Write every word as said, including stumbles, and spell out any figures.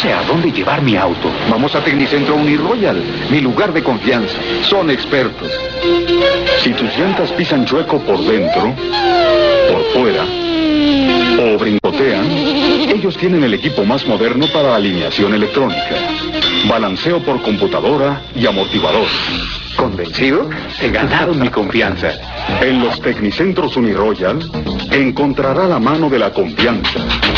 sé a dónde llevar mi auto. Vamos a Tecnicentro Uniroyal, mi lugar de confianza. Son expertos. Si tus llantas pisan chueco por dentro, por fuera o brincotean, ellos tienen el equipo más moderno para alineación electrónica, balanceo por computadora y amortiguador. ¿Convencido? He ganado mi confianza. En los Tecnicentros Uniroyal encontrará la mano de la confianza.